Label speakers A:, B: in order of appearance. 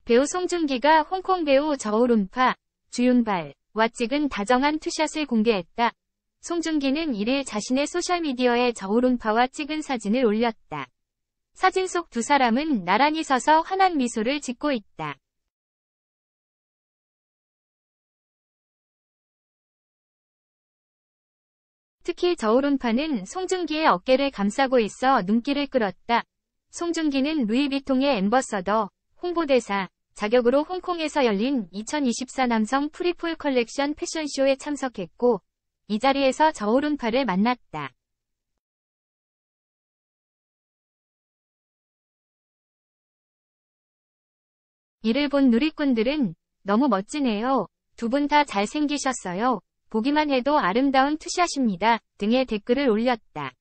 A: 배우 송중기가 홍콩 배우 저오룬파, 주윤발과 찍은 다정한 투샷을 공개했다. 송중기는 1일 자신의 소셜미디어에 저오룬파와 찍은 사진을 올렸다. 사진 속 두 사람은 나란히 서서 환한 미소를 짓고 있다. 특히 저오룬파는 송중기의 어깨를 감싸고 있어 눈길을 끌었다. 송중기는 루이비통의 앰버서더, 홍보대사 자격으로 홍콩에서 열린 2024 남성 프리폴 컬렉션 패션쇼에 참석했고, 이 자리에서 저오룬파를 만났다. 이를 본 누리꾼들은 "너무 멋지네요. 두 분 다 잘생기셨어요. 보기만 해도 아름다운 투샷입니다." 등의 댓글을 올렸다.